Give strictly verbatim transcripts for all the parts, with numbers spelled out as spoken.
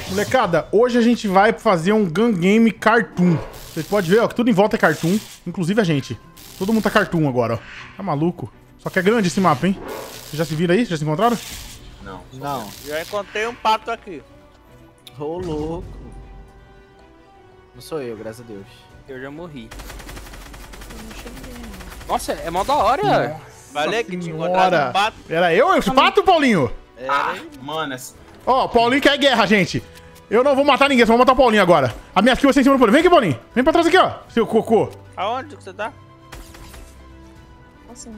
Molecada, hoje a gente vai fazer um gun game cartoon. Vocês podem ver, ó, que tudo em volta é cartoon. Inclusive a gente. Todo mundo tá cartoon agora, ó. Tá maluco? Só que é grande esse mapa, hein? Vocês já se viram aí? Já se encontraram? Não. Não. Já encontrei um pato aqui. Ô, louco. Não sou eu, graças a Deus. Eu já morri. Nossa, é mó da hora. Falei que tinha encontrado um pato. Era eu esse pato, Paulinho? Era Ah, mano, essa... Ó, Paulinho quer guerra, gente. Eu não vou matar ninguém, só vou matar o Paulinho agora. A minha kill vai ser em cima do Paulinho. Vem aqui, Paulinho. Vem pra trás aqui, ó. Seu cocô. Aonde que você tá? Nossa,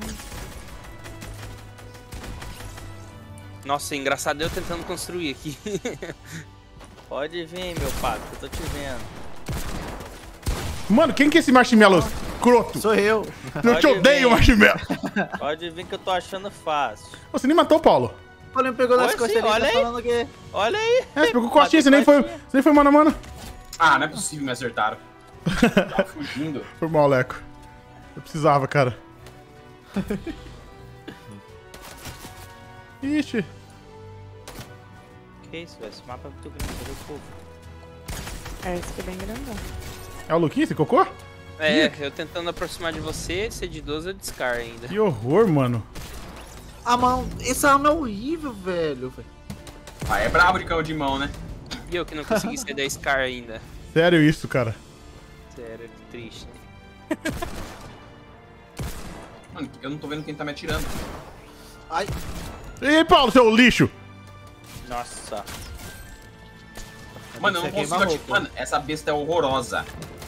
Nossa, engraçado eu tentando construir aqui. Pode vir, meu pato, eu tô te vendo. Mano, quem que é esse marshmallow croto? Sou eu. Eu te Pode odeio, vir. marshmallow. Pode vir que eu tô achando fácil. Você nem matou o Paulo. O Paulinho pegou nas Oxe, costas dele, olha tá aí. falando o quê? Olha aí. É, você pegou costinha, você nem foi, você nem foi mano a mano. Ah, não é possível, me acertaram. Tava fugindo. Foi mal, Leco. Eu precisava, cara. Ixi. Que isso, velho? Esse mapa é muito grande, cadê o povo? é, esse aqui é bem grandão. É o Luquinha, esse cocô? É, eu tentando aproximar de você, ser de doze eu descar ainda. Que horror, mano. Ah, mano, essa arma é horrível, velho. Ah, é brabo de cão de mão, né? E eu que não consegui ser dez Scar ainda. Sério isso, cara. Sério, que triste. Mano, eu não tô vendo quem tá me atirando. Ai, Ih, Paulo, seu lixo. Nossa. Mano, eu não Você queima consigo a atirar. roupa. Mano, essa besta é horrorosa.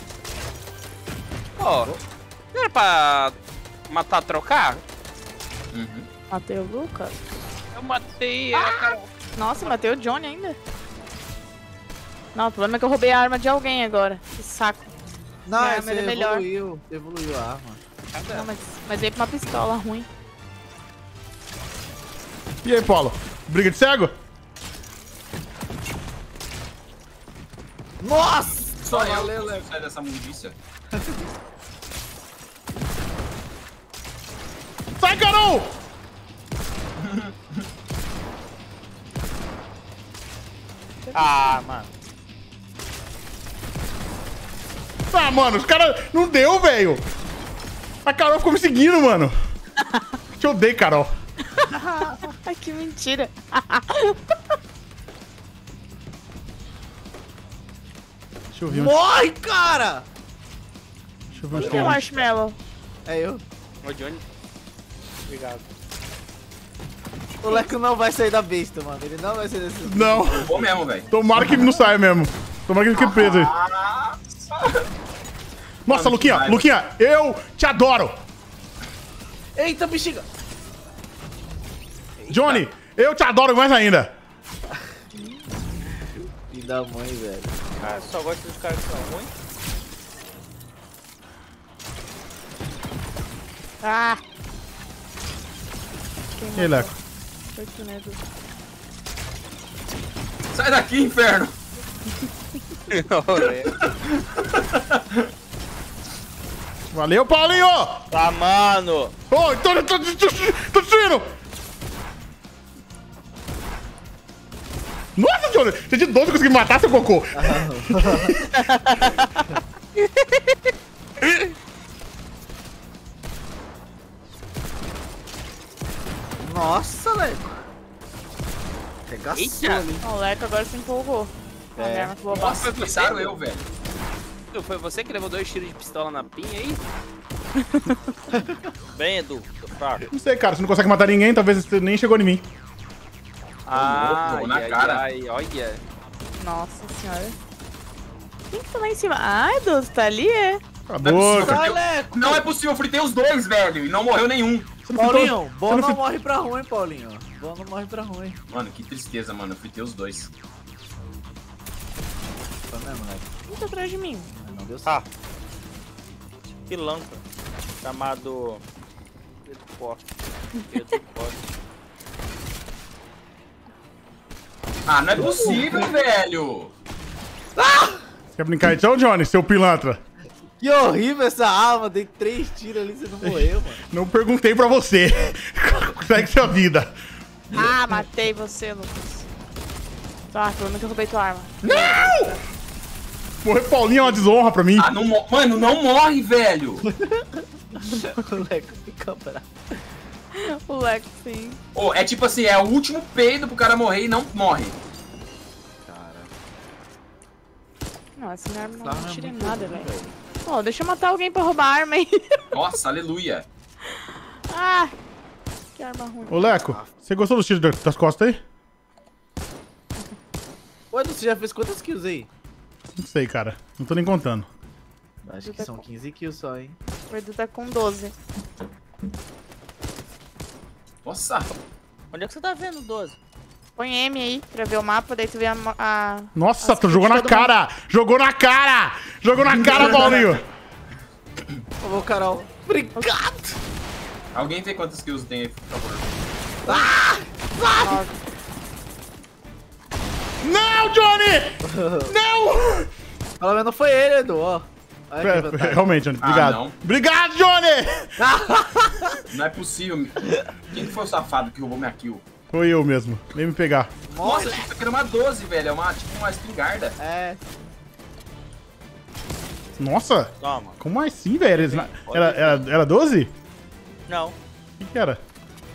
Ó, não era pra matar, trocar? Uhum. Matei o Lucas. Eu matei a cara. Nossa, matei o Johnny ainda. Não, o problema é que eu roubei a arma de alguém agora. Que saco. não, Minha esse arma era melhor. evoluiu. Evoluiu a arma. Não, mas, mas veio pra uma pistola ruim. E aí, Paulo? Briga de cego? Nossa! Só eu valeu, consigo Leco. sair dessa mundícia. Sai, Carol! Ah, mano. Ah, mano, os caras... Não deu, velho. A Carol ficou me seguindo, mano. Te odeio, Carol. Ai, que mentira. Deixa eu ver. um- Morre, cara! Deixa eu ver onde Cadê o tem. marshmallow? É eu. Ô, Johnny. Obrigado. O Leco não vai sair da besta, mano. Ele não vai sair desse... Não. Vou mesmo, velho. Tomara que ele não saia mesmo. Tomara que ele fique preso aí. Ah, Nossa, Mano, Luquinha, que raiva. Luquinha, eu te adoro. Eita, bexiga! Johnny, eu te adoro mais ainda. Filho da mãe, velho. Cara, só gosto dos caras que são ruins. Ah! E aí, Leco? Foi que medo. sai daqui, inferno. Valeu, Paulinho! Tá, mano. Ô, tô, tô, tô, tô, tô destruindo! Nossa, Johnny! Você de doze conseguiu matar seu cocô! Nossa, Leco. Regaçou Eita. ali. O Leco agora se empolgou. A É. minha arma ficou Nossa, bastante. pensaram eu, velho. Foi você que levou dois tiros de pistola na pinha aí? Bem, Edu, tô fraco. Não sei, cara, você não consegue matar ninguém, talvez você nem chegou em mim. Ah, louco, na ai, cara. ai, olha. Nossa senhora. Quem que tá lá em cima? Ah, Edu, você tá ali, é? Cala a Não é boca. possível. Sai, Leco! Não é possível, eu fritei os dois, velho. E não morreu nenhum. Você não fritou- Paulinho, você bom não não frit- morre pra ruim, Paulinho. Bom não morre pra ruim. Mano, que tristeza, mano. Eu fritei os dois. Foi mesmo, Leco. Quem tá atrás de mim? Mas não deu Ah, certo. pilantra. Chamado... Pedro Forte. Pedro Forte. Ah, não é possível, velho. Quer brincar então, Johnny, seu pilantra? Que horrível essa arma. Dei três tiros ali e você não morreu, mano. Não perguntei pra você. Segue sua vida. Ah, matei você, Lucas. Tá, pelo menos eu roubei tua arma. Não! Morrer Paulinho é uma desonra pra mim. Ah, não mo- Mano, não morre, velho. O Leco fica bravo. O Leco, sim. Ô, é tipo assim, é o último peido pro cara morrer e não morre. Cara. Não, essa minha arma não, Essa não arma é tira muito nada, ruim, velho. velho. Pô, deixa eu matar alguém pra roubar a arma aí. Nossa, aleluia. Ah, que arma ruim. Ô, Leco, você gostou dos tiros da- das costas aí? Ô, Edu, você já fez quantas kills aí? Não sei, cara. Não tô nem contando. Acho que são quinze kills só, hein? O Edu tá com doze. Nossa. Onde é que você tá vendo, doze? Põe M aí pra ver o mapa, daí tu vê a... a... Nossa, as tu jogou na kills de todo cara! Jogou na cara! Jogou na cara, Paulinho! Por favor, Carol. Obrigado! Alguém vê quantas kills tem aí, por favor. mundo. Não, Johnny! Não! Pelo menos não foi ele, Edu, ó. Olha que É, vantagem. realmente, Johnny. Ah, Obrigado. não. Obrigado, Johnny! Não é possível. Quem que foi o safado que roubou minha kill? Foi eu mesmo. Vem me pegar. Nossa, isso aqui era uma doze, velho. É uma, tipo uma espingarda. É. Nossa! Toma. Como assim, velho? Era, era, era, era doze? Não. O que, que era?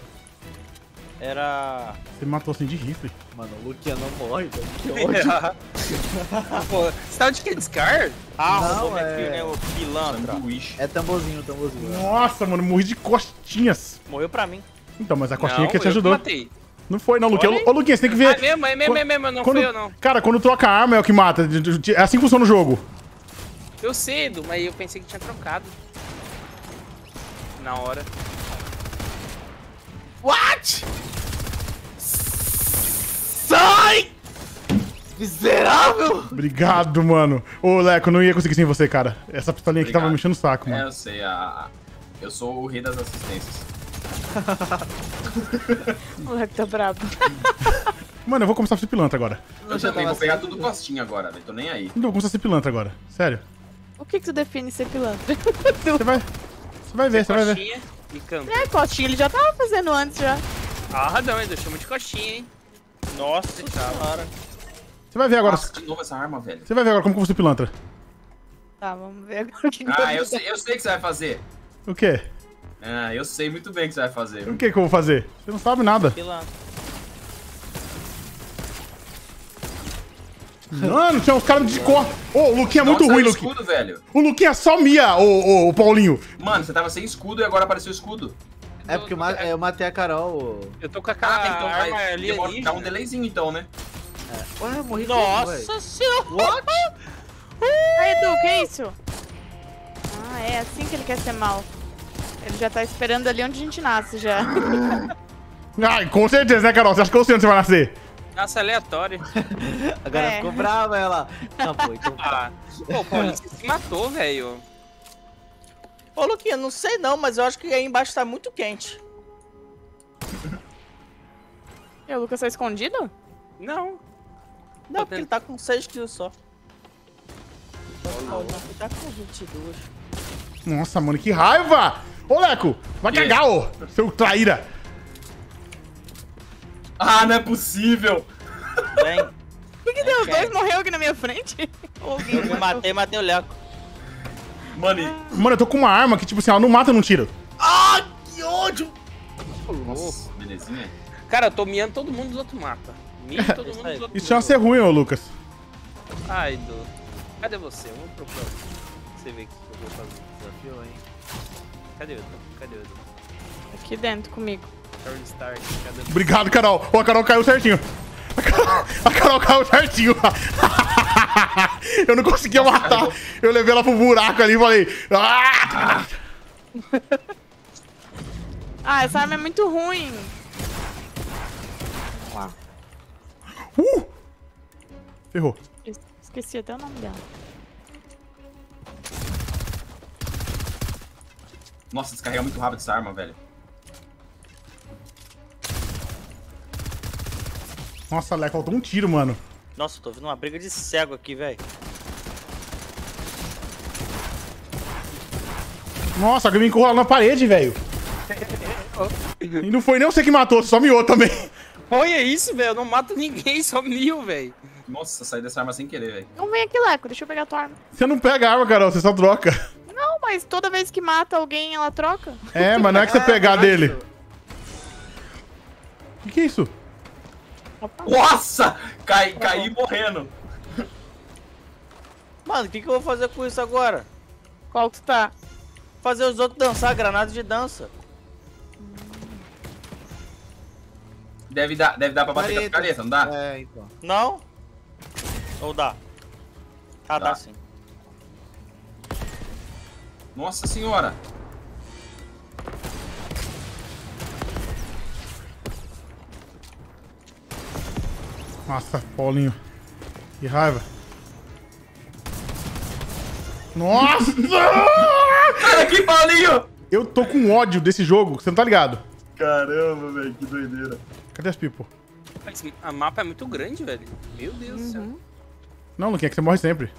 Era... Você me matou assim de rifle. Mano, o Luquinha não morre, velho. Que ódio. Pô, você tava de que? Scar? Ah, Não, roubou minha é- kill, né, o pilantra. Sanduíche. É tamborzinho, tamborzinho. Nossa, mano, morri de costinhas. Morreu pra mim. Então, mas a costinha Não, que te eu ajudou. matei. Não foi, não, Luquinha. Olha aí. Ô, Luquinha, você tem que ver. Ah, mesmo, é mesmo, é mesmo, não quando, foi eu, não. Cara, quando troca a arma é o que mata. É assim que funciona o jogo. Eu sei, Edu, mas eu pensei que tinha trocado. Na hora. What? Sai! Miserável! Obrigado, mano. Ô, Leco, não ia conseguir sem você, cara. Essa pistolinha aqui tava Obrigado. me enchendo o saco, É, mano. eu sei. A... Eu sou o rei das assistências. O Leco tá brabo. Mano, eu vou começar a ser pilantra agora. Eu também vou pegar tudo costinha agora, velho. Tô nem aí. Não, vou começar a ser pilantra agora. Sério. O que que tu define ser pilantra? Você vai. Você vai ver, você vai ver. Coxinha e canto. É, costinha ele já tava fazendo antes já. Ah, não, Edu, chama de coxinha, hein. Nossa senhora. Você vai ver agora. Nossa, de novo essa arma, velho. Você vai ver agora como que eu vou ser pilantra. Tá, vamos ver agora o que que Ah, eu sei, eu sei o que você vai fazer. O quê? Ah, eu sei muito bem o que você vai fazer. O que que eu vou fazer? Você não sabe nada. Pilantra. Mano, tinha uns caras de cor. Ô, o Luquinha é muito Nossa, ruim, saiu Luquinha. escudo, velho. O Luquinha só mia, ô, ô, ô, Paulinho. Mano, você tava sem escudo e agora apareceu escudo. É porque eu ma- eu matei a Carol. Eu tô com aquela Ah, então arma vai, ali demora- ali. dá um delayzinho então, né? Ué, eu morri como, velho? Nossa senhora. What? Ah, Edu, que é isso? Ah, é assim que ele quer ser mal. Ele já tá esperando ali onde a gente nasce já. Ai, com certeza, né, Carol? Você acha que eu sei onde você vai nascer? Nossa, aleatório. Agora É. ficou brava ela. Acabou, então. Ah, pô, Paulinho, você se matou, velho. Ô, Luquinha, não sei não, mas eu acho que aí embaixo tá muito quente. E o Lucas tá escondido? Não. Não, porque ele tá com seis kills só. Ô, ele tá com vinte e dois. Nossa, mano, que raiva! Ô, Leco, vai Que? cagar, ô, seu traíra. Ah, não é possível! Vem. O que que deu? Os dois morreram aqui na minha frente? Ou alguém Eu me matou? matei, matei o Leco. Mano, e- Mano, eu tô com uma arma que, tipo assim, ela não mata, não tira. Ah, que ódio! nossa, belezinha. Cara, eu tô miando todo mundo dos outros mata. Mio todo mundo dos outros Isso chama ser ruim, ô, Lucas. Ai, Edu. Cadê você? Vamos procurar. Você vê o que eu vou fazer. Desafio, hein? Cadê o Edu? Cadê o Edu? Aqui dentro comigo. Charlie Stark, cadê o Edu? Obrigado, Carol. Ô, a Carol caiu certinho. A Carol, a Carol caiu certinho. Eu não conseguia matar. Eu levei ela pro buraco ali e falei... Ah! Ah, essa arma é muito ruim. Vamos lá. Uh! Ferrou. Es- Esqueci até o nome dela. Nossa, descarrega muito rápido essa arma, velho. Nossa, Leco, faltou um tiro, mano. Nossa, eu tô vendo uma briga de cego aqui, velho. Nossa, alguém me encurralou na parede, velho. E não foi nem você que matou, você só miou também. Olha isso, velho. Eu não mato ninguém, só mil, velho. Nossa, saí dessa arma sem querer, velho. Então vem aqui, Leco. Deixa eu pegar a tua arma. Você não pega a arma, Carol, você só troca. Não, mas toda vez que mata alguém, ela troca. É, mas não é que você pegar dele. O que, que é isso? Opa. Nossa! Cai, caí morrendo. Mano, o que, que eu vou fazer com isso agora? Qual que tu tá? Fazer os outros dançar, granada de dança. Deve dar, deve dar pra bater com a picareta, não dá? É, então. Não? Ou dá? Ah, dá, Dá. sim. Nossa senhora. Nossa, Paulinho. Que raiva. Nossa! Sai aqui, Paulinho! Eu tô com ódio desse jogo, você não tá ligado? Caramba, velho, que doideira. Cadê as people? Mas a mapa é muito grande, velho. Meu Deus do céu. Uhum. Não, Luquinha, é que você morre sempre.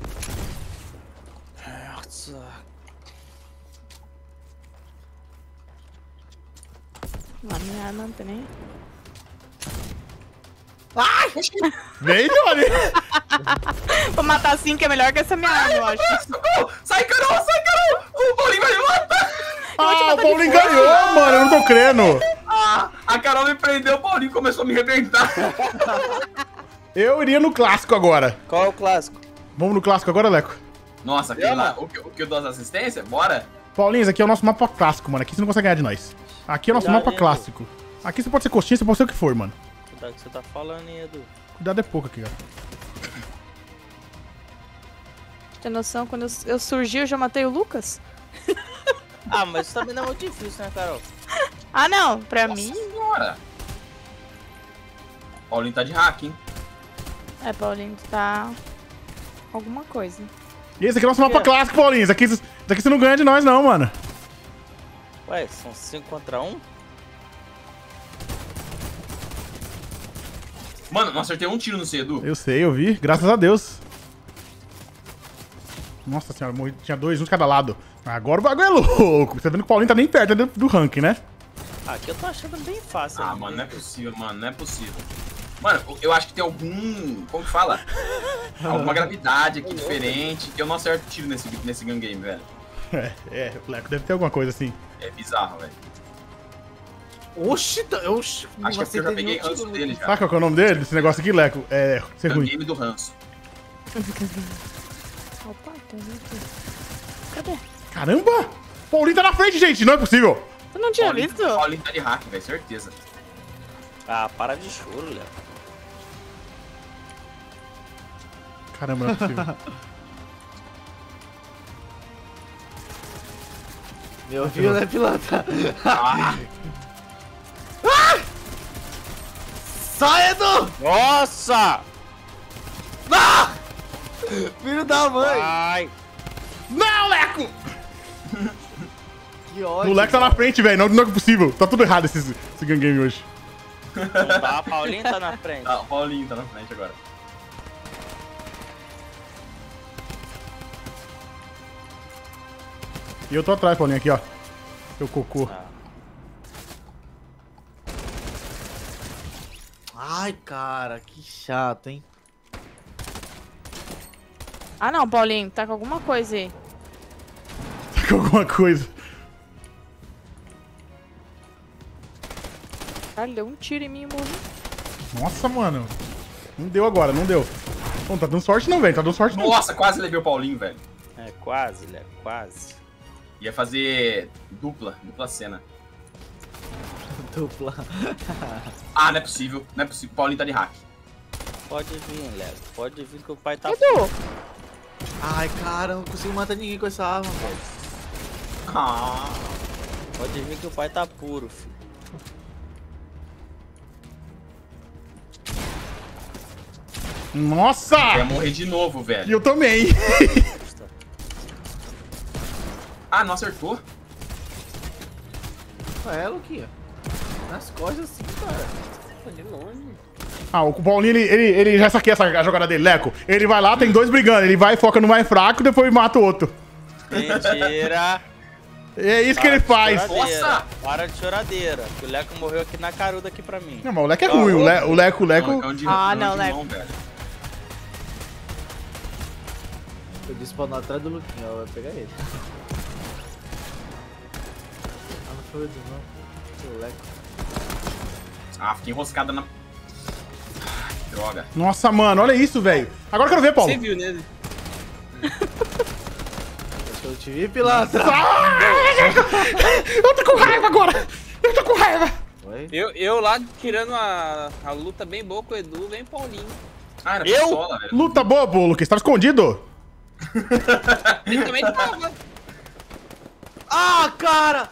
Nossa. Lá minha arma não tem nem. Vem, Johnny! Vou matar cinco é melhor que essa minha arma, eu acho. Socorro! Sai, Carol, sai, Carol! O Paulinho vai me matar! Ah, o Paulinho ganhou, mano, eu não tô crendo. Ah, a Carol me prendeu, o Paulinho começou a me arrebentar. Eu iria no clássico agora. Qual é o clássico? Vamos no clássico agora, Leco? Nossa, aquele lá, o que, o que eu dou as assistências? Bora? Paulinho, esse aqui é o nosso mapa clássico, mano. Aqui você não consegue ganhar de nós. Aqui é o nosso Cuidado, mapa hein, clássico. Aqui você pode ser coxinha, você pode ser o que for, mano. Cuidado que você tá falando, hein, Edu? Cuidado é pouco aqui, cara. Tem noção? Quando eu, eu surgi, eu já matei o Lucas? Ah, mas isso também não é muito difícil, né, Carol? Ah, não. Pra Nossa mim... senhora. Paulinho tá de hack, hein? É, Paulinho, tu tá... alguma coisa. E esse aqui é o nosso mapa clássico, Paulinho. Esse aqui, esse aqui você não ganha de nós, não, mano. Ué, são cinco contra um? Mano, não acertei um tiro no C, Edu. Eu sei, eu vi. Graças a Deus. Nossa senhora, morri, tinha dois, um de cada lado. Agora o bagulho é louco. Você tá vendo que o Paulinho tá nem perto do, do ranking, né? Ah, aqui eu tô achando bem fácil. Ah, né? mano, não é possível, mano, não é possível. Mano, eu acho que tem algum... como que fala? Alguma gravidade aqui diferente, que eu não acerto tiro nesse, nesse gun game, velho. É, é, o Leco deve ter alguma coisa assim. É bizarro, velho. Oxi, tá- oxi. Acho que é porque eu já acertei peguei nenhum ranço tiro. dele já. Sabe qual que é o nome dele, desse negócio aqui, Leco? É ser Gun ruim. game do ranço. Opa, tem aqui. Cadê? Caramba! O Paulinho tá na frente, gente. Não é possível. Tu não tinha Paulinho, visto? Paulinho tá de hack, velho, certeza. Ah, para de choro, Léo. Caramba, não é possível. Me ouviu, né, piloto? Ah, Sai, Edu! Nossa! Filho da mãe! Ai! Não, Leco! Que O ódio. Leco tá na frente, velho. Não, não é possível. Tá tudo errado esse, esse gun game hoje. Não tá, Paulinho tá na frente. tá, o Paulinho tá na frente agora. E eu tô atrás, Paulinho, aqui, ó. Seu cocô. Ah. Ai, cara, que chato, hein? Ah, não, Paulinho. Tá com alguma coisa aí. Tá com alguma coisa. Cara, ele deu um tiro em mim e morri. Nossa, mano. Não deu agora, não deu. Não tá dando sorte não, velho. Tá dando sorte não. Nossa, quase levei o Paulinho, velho. É, quase, Léo, quase. Ia fazer dupla, dupla cena. Dupla. Ah, não é possível, não é possível. O Paulinho tá de hack. Pode vir, Léo. Pode vir que o pai tá... Edu! Ai, cara, eu não consigo matar ninguém com essa arma, velho. Ah, Pode vir que o pai tá puro, filho. Nossa! ia morrer de novo, E velho. eu também. Ah, não acertou? É, Luquinha. Nas costas assim, cara. Ah, o Paulinho, ele, ele, ele já saquei essa a jogada dele, Leco. Ele vai lá, tem dois brigando. Ele vai, foca no mais fraco, depois mata o outro. Mentira! É isso que ele faz. Choradeira. Nossa! Para de choradeira. Que o Leco morreu aqui na caruda aqui pra mim. Não, mas o Leco é ruim. O, Le, o Leco, o Leco... Não, é um de- Ah, é um não, de Leco. mão, velho. Eu despawnou atrás do Luquinha, ó, vai pegar ele. Ah, não foi o Edu, não. O Leco. Ah, fiquei enroscada na... Ai, que droga. Nossa, mano, olha isso, velho. Agora eu quero ver, Paulo. Você viu nele? Deixa eu te vir, pilantra. Eu tô com raiva agora. Eu tô com raiva. Oi? Eu, eu lá tirando a, a luta bem boa com o Edu, vem Paulinho. Ah, era Eu? pistola, velho. Luta boa, pô, Lucas. Tava escondido. Ele também tava. Ah, cara!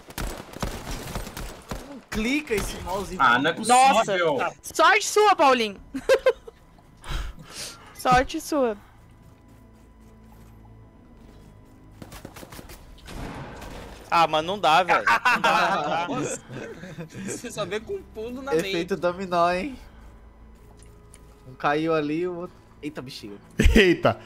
Não clica esse mouse. Ah, não é Nossa. possível. Sorte sua, Paulinho. Sorte sua. Ah, mas não dá, velho. Não dá, não dá. Você só vê com um pulo na mente. Efeito dominó, hein? Um caiu ali, o outro... Eita, bexiga. Eita.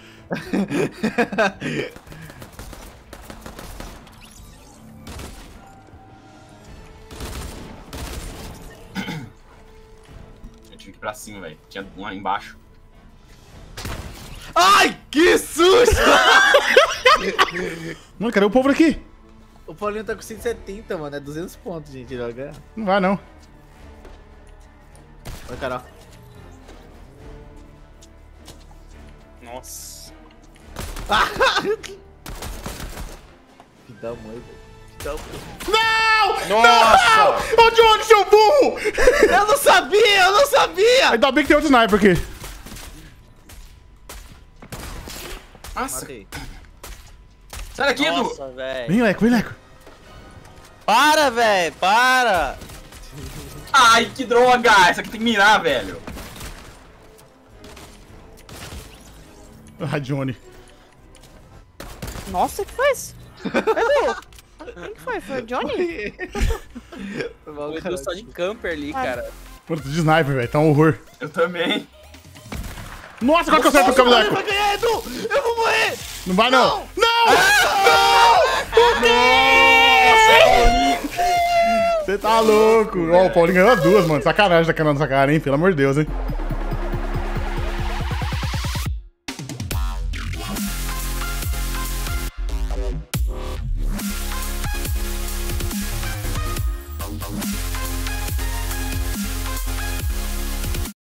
Eu tive que ir pra cima, velho. Tinha um lá embaixo. Ai, que susto! Mano, cadê o povo aqui? O Paulinho tá com cento e setenta, mano. É duzentos pontos, gente. Ele vai ganhar. Não vai, não. Vai, Carol. Nossa. Que dá muito, velho. Não! Nossa! Ô, Johnny, seu burro! Eu não sabia, eu não sabia! Ainda bem que tem outro sniper aqui. Nossa, Matei. sai daqui, Edu. Nossa, velho. Vem, Leco, vem, Leco. Para, velho, para! Ai, que droga. Essa aqui tem que mirar, velho. Ah, Johnny. Nossa, o que foi isso? Edu! Quem que foi? Foi o Johnny? Foi mal, O Edu cara. só de camper ali, Ai. cara. Mano, tô de sniper, velho. Tá um horror. Eu também. Nossa, qual que eu acerto o câmbio, Leco? Vai ganhar, Edu! Eu vou morrer! Não vai, não. Não! Você tá louco. Ó, o Paulinho ganhou as duas, mano. Sacanagem da canal dessa cara, hein? Pelo amor de Deus, hein?